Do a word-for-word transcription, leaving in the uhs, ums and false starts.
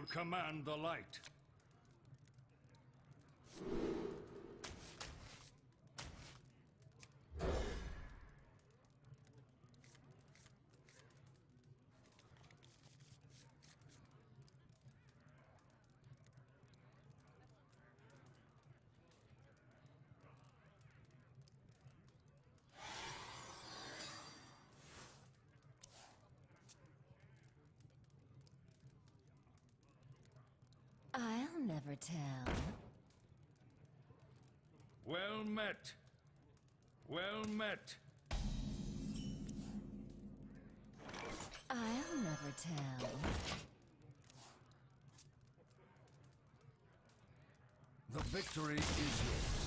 shall command the light. I'll never tell. Well met. Well met. I'll never tell. The victory is yours.